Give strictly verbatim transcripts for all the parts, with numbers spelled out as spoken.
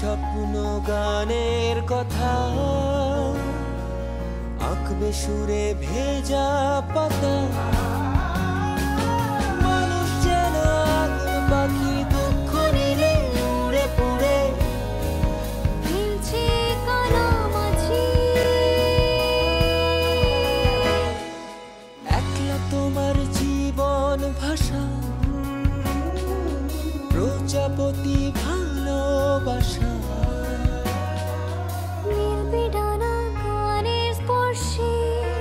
স্বপ্ন গানের কথা আঁকবে সুরে ভেজা পাতা মানুষ যেন আগুন পাখি দুঃখ নিলে উড়ে পুড়ে খেলছে কানামাছি একলা তোমার জীবন ভাষা প্রজাপতি ভালোবাসা নির্বিডানা গানের স্পর্শে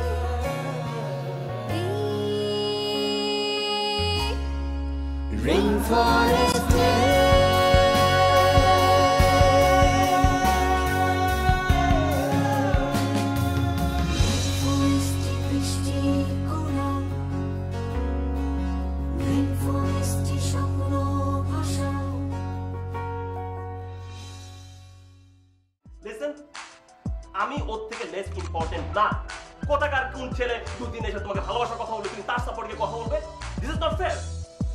রেইনফরেস্টে আমি ওর থেকে লেস ইম্পর্টেন্ট না কোথাকার কোন ছেলে দুদিন এসে তোমাকে ভালোবাসার কথা বলবে তুমি তার সাপোর্টে কথা বলবে this is not fair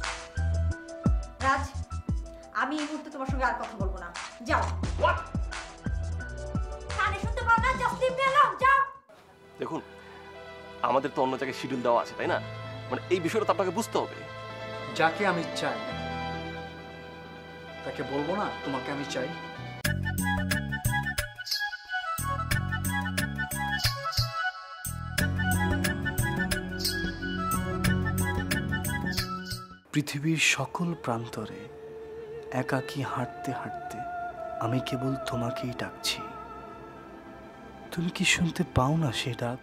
Raj আমি এই মুহূর্তে তোমার সঙ্গে আর কথা বলবো না যাও হোয়াট কানে শুনতে পাও না জাস্ট লিভ মি অ্যালোন যাও দেখুন আমাদের তো অন্য জায়গায় শিডিউল দেওয়া আছে তাই না মানে এই বিষয়টা তো আপনাকে বুঝতে হবে যাকে আমি চাই তাকে বলবো না তোমাকে আমি চাই পৃথিবীর সকল প্রান্তরে একাকী হাঁটতে হাঁটতে আমি কেবল তোমাকেই ডাকছি তুমি কি শুনতে পাও না সে ডাক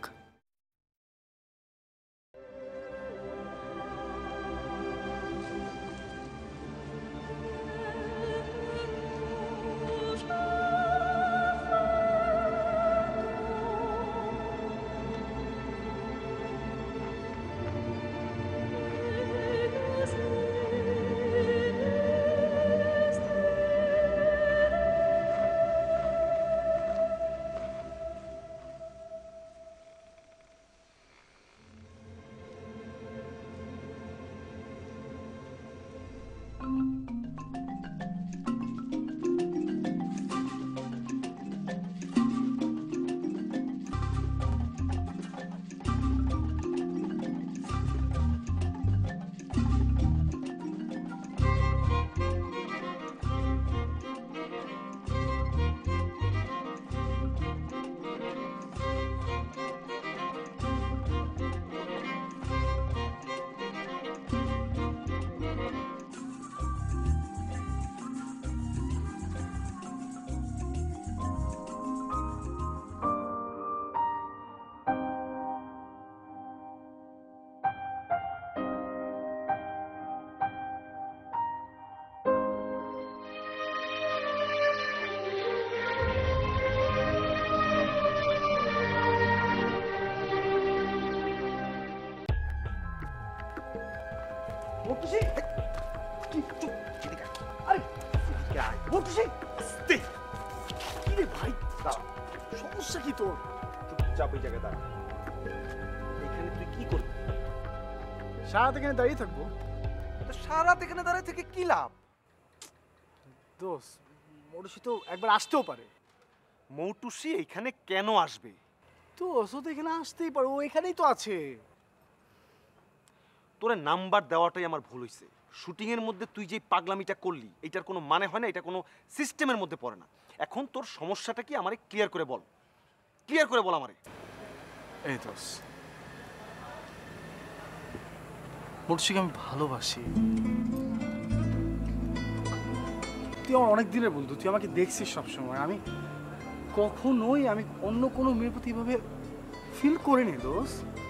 সমস্যা কি তোর চুপচাপ ওই জায়গায় দাঁড়া এখানে তুই কি করবি সারাত এখানে দাঁড়িয়ে থাকবো তো সারাত এখানে দাঁড়িয়ে থেকে কি লাভ দোষ মৌটুসি তো একবার আসতেও পারে মৌটুসি এখানে কেন আসবে তো ও তো এখানে আসতেই পারে ও এখানেই তো আছে তোরে নাম্বার দেওয়াটাই আমার ভুল হয়েছে শুটিং এর মধ্যে তুই যে পাগলামিটা করলি এটার কোনো মানে হয় না এটা কোনো সিস্টেমের মধ্যে পড়ে না এখন তোর সমস্যাটা কি আমারে ক্লিয়ার করে বল ক্লিয়ার করে বল আমারে এই দোষ মৌটুসিকে আমি ভালোবাসি তুই আমার অনেক দিনের বন্ধু তুই আমাকে দেখছিস সবসময় আমি কখনোই আমি অন্য কোনো মেয়ের প্রতি এভাবে ফিল করিনি দোষ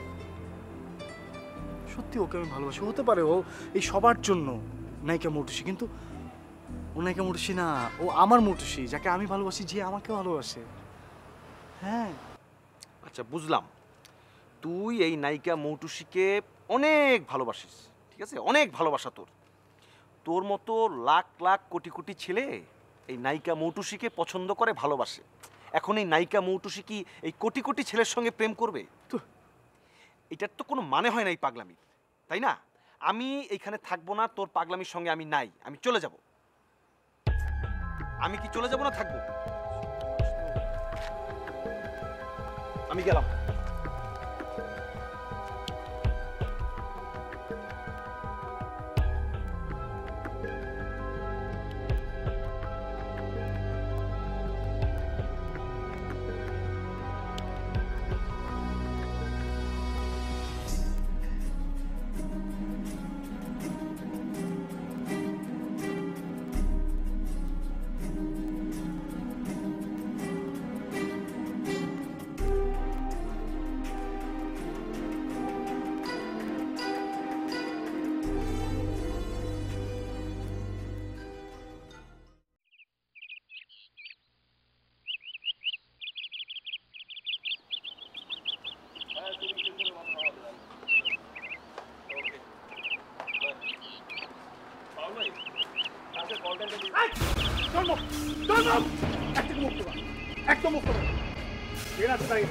সত্যি ওকে আমি ভালোবাসি হতে পারে ও এই সবার জন্য নায়িকা মৌটুসি কিন্তু ও নায়িকা মৌটুসি না ও আমার মৌটুসি যাকে আমি ভালোবাসি যে আমাকে ভালোবাসে হ্যাঁ আচ্ছা বুঝলাম তুই এই নায়িকা মৌটুসিকে অনেক ভালোবাসিস ঠিক আছে অনেক ভালোবাসা তোর তোর মতো লাখ লাখ কোটি কোটি ছেলে এই নায়িকা মৌটুসিকে পছন্দ করে ভালোবাসে এখন এই নায়িকা মৌটুসি কি এই কোটি কোটি ছেলের সঙ্গে প্রেম করবে তো এটার তো কোনো মানে হয় না এই পাগলামি তাই না আমি এইখানে থাকবো না তোর পাগলামির সঙ্গে আমি নাই আমি চলে যাব আমি কি চলে যাব না থাকবো? আমি গেলাম। একদম মুক্ত এর আছে তাই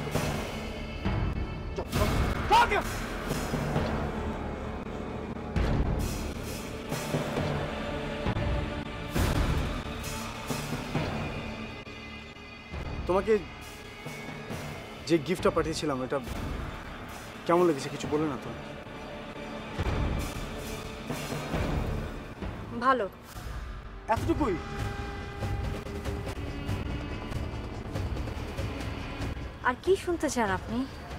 তোমাকে যে গিফটটা পাঠিয়েছিলাম এটা কেমন লেগেছে কিছু বলে না তো? ভালো। এতটুকুই? আর কি শুনতে চান আপনি?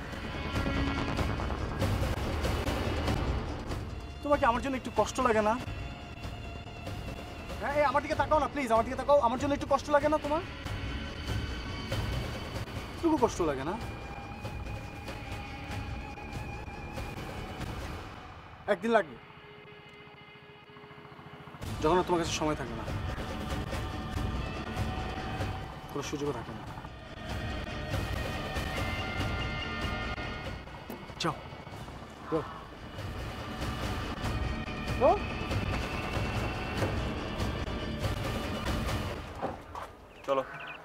তোমার কি আমার জন্য একটু কষ্ট লাগে না? হ্যাঁ আমার দিকে তাকাও না প্লিজ, আমার দিকে তাকাও। আমার জন্য একটু কষ্ট লাগে না তোমার? একটু কষ্ট লাগে না? একদিন লাগবে যখন তোমার কাছে সময় থাকে না, কোনো সুযোগও থাকে না। যাও গো গো। চলো।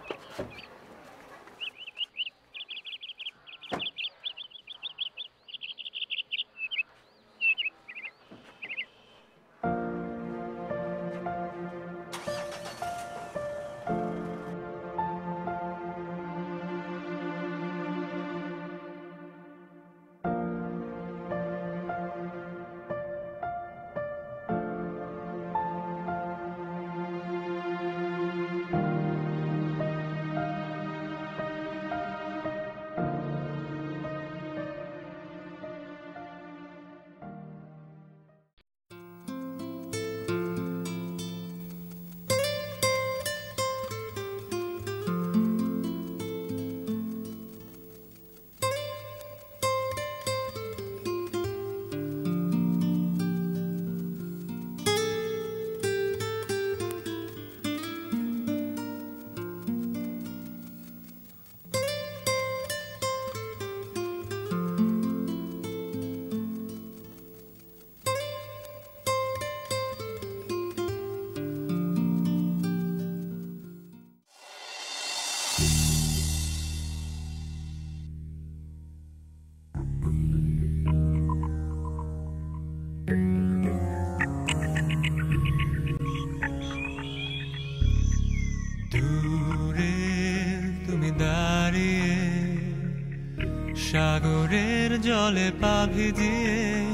সাগরের জলে পা ভিজিয়ে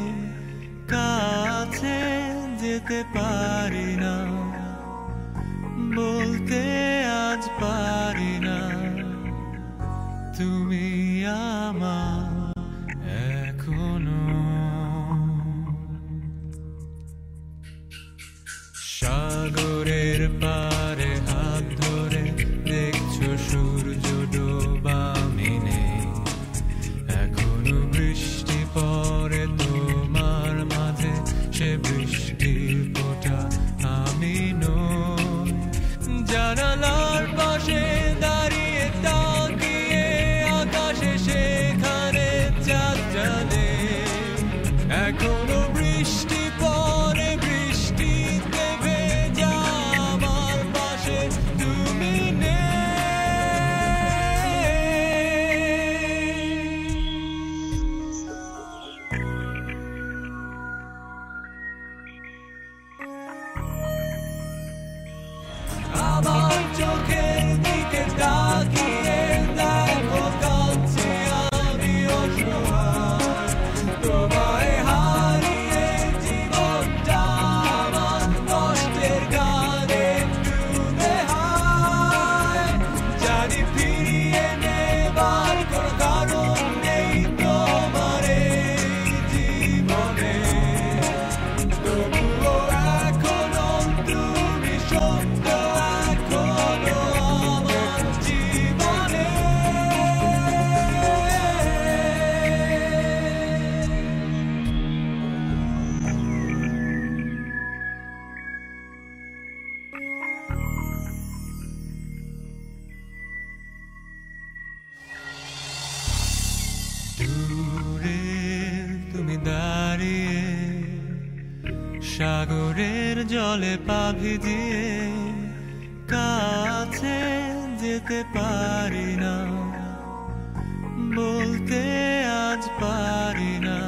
কাছে যেতে পারি না, বলতে আজ পারি না তুমি আমার এখনো। সাগরের পারে হাত ধরে দেখছো সূর্য ডোবা মিনে, এখনো বৃষ্টি পড়ে তোমার মাঝে, সে বৃষ্টির ফোঁটা আমি নই। জানালার পাশে দাঁড়িয়ে তাকিয়ে আকাশে সেখানে চাঁদ জানে, এখনো বৃষ্টি পড়ে বৃষ্টিতে ভেজা আমার পাশে তুমি নেই। সাগরের জলে পা ভিজিয়ে কাছে যেতে পারি না, বলতে আজ পারি না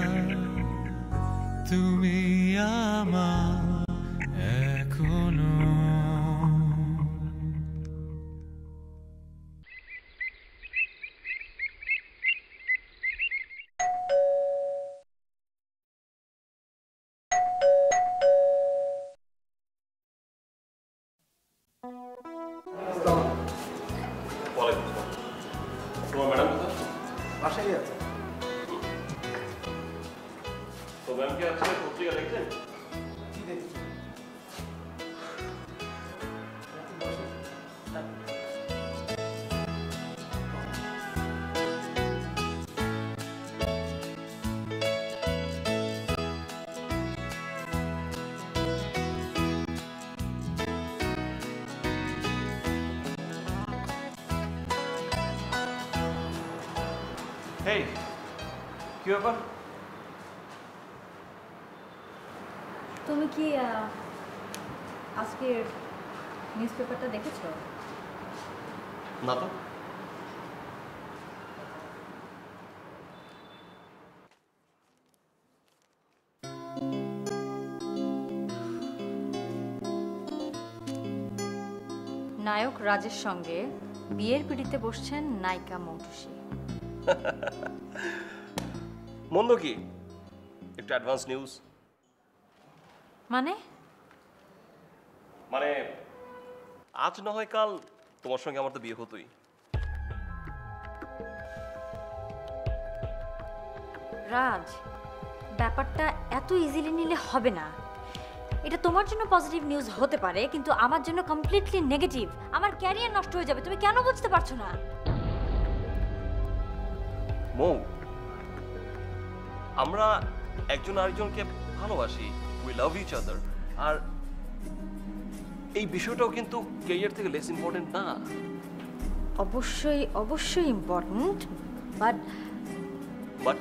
তুমি আমার এখনো। তোমার ম্যাডাম বাসায় আছে। তো ম্যামকে আজকে পত্রিকা দেখছেন? কি দেখছি? হেই, কি ব্যাপার? তুমি কি আহ, আজকের নিউজ পেপারটা দেখেছো? না তো। নায়ক রাজের সঙ্গে বিয়ের পিড়িতে বসছেন নায়িকা মৌটুসী। মন্দ কি? একটু অ্যাডভান্স নিউজ। মানে মানে আজ না হয় কাল তোমার সঙ্গে আমার তো বিয়ে হতোই। রাজ, ব্যাপারটা এত ইজিলি নিলে হবে না। এটা তোমার জন্য পজিটিভ নিউজ হতে পারে, কিন্তু আমার জন্য কমপ্লিটলি নেগেটিভ। আমার ক্যারিয়ার নষ্ট হয়ে যাবে। তুমি কেন বুঝতে পারছো না? মৌ, আমরা একজন আরেকজনকে ভালোবাসি, উই লাভ ইচ আদার, আর এই বিষয়টাও কিন্তু ক্যারিয়ার থেকে লেস ইম্পর্টেন্ট না। অবশ্যই অবশ্যই ইম্পর্ট্যান্ট, বাট বাট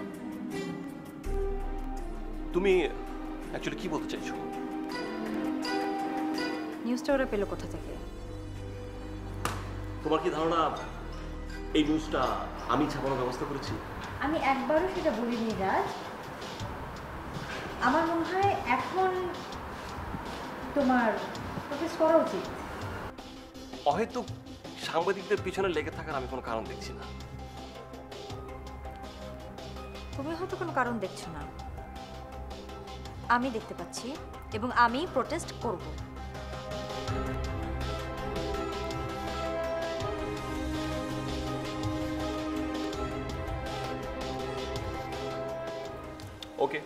তুমি অ্যাকচুয়ালি কি বলতে চাইছো? নিউজটা ওরা পেলো কোথা থেকে? তোমার কি ধারণা এই নিউজটা আমি ছাপানোর ব্যবস্থা করেছি? আমি একবারও সেটা বলিনি রাজ। আমার মনে হয় এখন তোমার প্রোটেস্ট করা উচিত। হয়তো সাংবাদিকদের পিছনে লেগে থাকার আমি কোনো কারণ দেখছি না। তুমি হয়তো কোনো কারণ দেখছো না, আমি দেখতে পাচ্ছি, এবং আমি প্রোটেস্ট করব। Okay,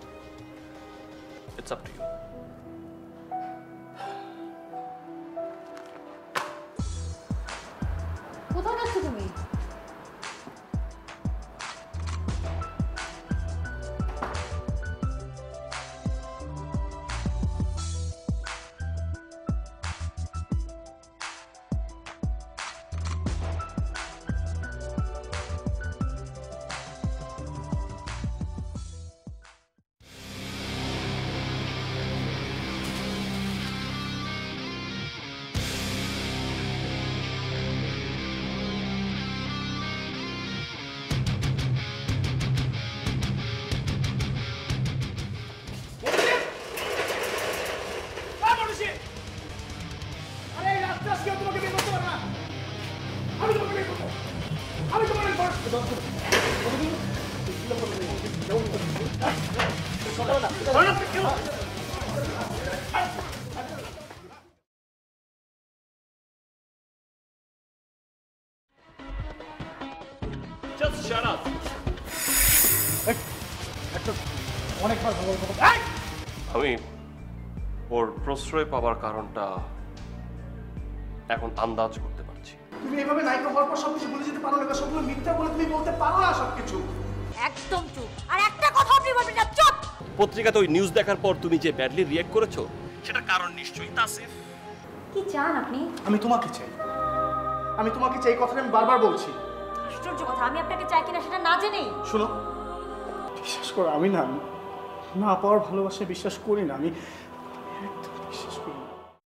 it's up to you. কোথায় যাচ্ছ তুমি? Just shut up. অনেকবার ভালো কথা। আমি ওর প্রশ্রয় পাওয়ার কারণটা এখন আন্দাজ করতে পারছি। তুমি এইভাবে নায়িকা হওয়ার পর সবকিছু বলে যেতে পারো না, সবগুলো মিথ্যা বলে তুমি বলতে পারো না সবকিছু। একদম চুপ, আর একটা কথা আপনি বলবেন না। চুপ। পত্রিকাতে ওই নিউজ দেখার পর তুমি যে ব্যাডলি রিঅ্যাক্ট করেছো, সেটা কারণ নিশ্চয়ই তাসিফ। কি চান আপনি? আমি তোমাকে চাই, আমি তোমাকে চাই, কথাটা আমি বারবার বলছি। আশ্চর্য কথা, আমি আপনাকে চাই কিনা সেটা না জেনেই। শোনো, বিশ্বাস করো, আমি না না পাওয়ার ভালোবাসায় বিশ্বাস করি না। আমি ব্যর্থ।